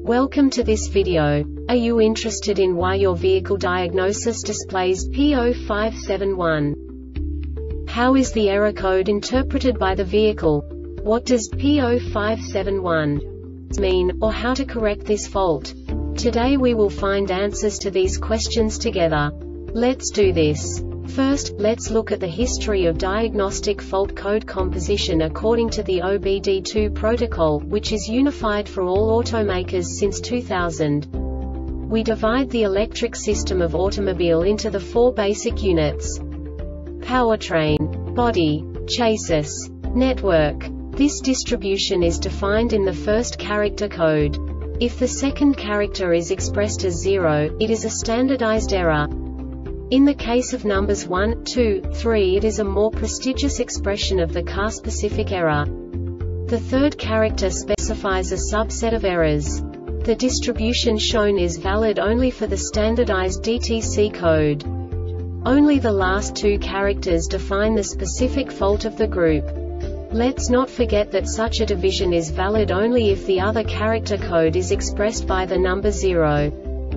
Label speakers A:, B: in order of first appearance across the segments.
A: Welcome to this video. Are you interested in why your vehicle diagnosis displays P0571? How is the error code interpreted by the vehicle? What does P0571 mean, or how to correct this fault? Today we will find answers to these questions together. Let's do this. First, let's look at the history of diagnostic fault code composition according to the OBD2 protocol, which is unified for all automakers since 2000. We divide the electric system of automobile into the four basic units: powertrain, body, chassis, network. This distribution is defined in the first character code. If the second character is expressed as 0, it is a standardized error. In the case of numbers 1, 2, 3, it is a more prestigious expression of the car-specific error. The third character specifies a subset of errors. The distribution shown is valid only for the standardized DTC code. Only the last two characters define the specific fault of the group. Let's not forget that such a division is valid only if the other character code is expressed by the number 0.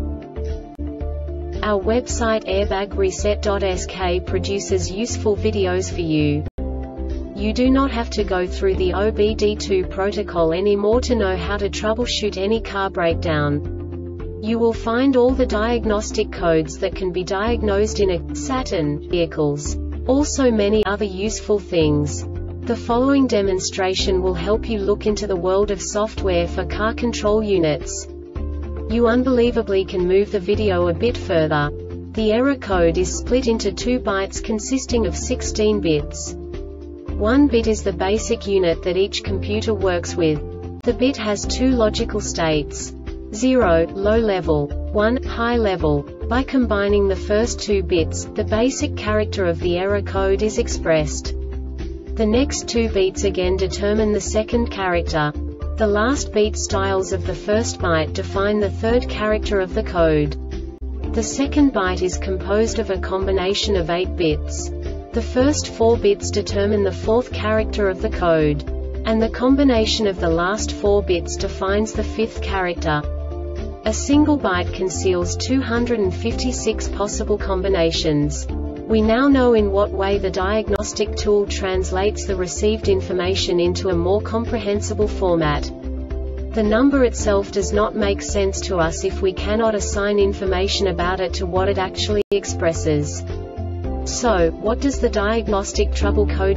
A: Our website airbagreset.sk produces useful videos for you. You do not have to go through the OBD2 protocol anymore to know how to troubleshoot any car breakdown. You will find all the diagnostic codes that can be diagnosed in a Saturn vehicles. Also many other useful things. The following demonstration will help you look into the world of software for car control units. You unbelievably can move the video a bit further. The error code is split into 2 bytes consisting of 16 bits. 1 bit is the basic unit that each computer works with. The bit has 2 logical states: 0, low level, 1, high level. By combining the first 2 bits, the basic character of the error code is expressed. The next 2 beats again determine the second character. The last beat styles of the first byte define the third character of the code. The second byte is composed of a combination of 8 bits. The first 4 bits determine the fourth character of the code. And the combination of the last 4 bits defines the fifth character. A single byte conceals 256 possible combinations. We now know in what way the diagnostic tool translates the received information into a more comprehensible format. The number itself does not make sense to us if we cannot assign information about it to what it actually expresses. So, what does the diagnostic trouble code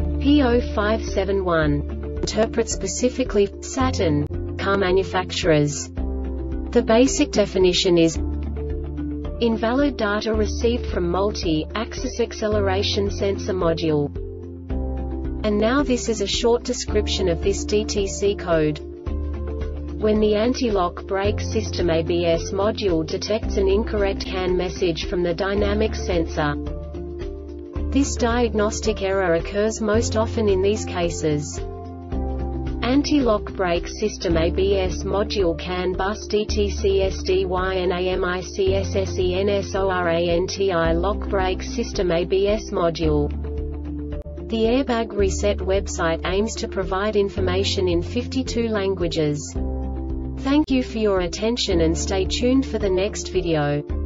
A: P0571 interpret specifically for Saturn car manufacturers? The basic definition is invalid data received from multi-axis acceleration sensor module. And now this is a short description of this DTC code. When the anti-lock brake system ABS module detects an incorrect CAN message from the dynamic sensor. This diagnostic error occurs most often in these cases: anti-lock brake system ABS module CAN bus DTC SDYNAMICSSENSORANTI lock brake system ABS module. The Airbag Reset website aims to provide information in 52 languages. Thank you for your attention and stay tuned for the next video.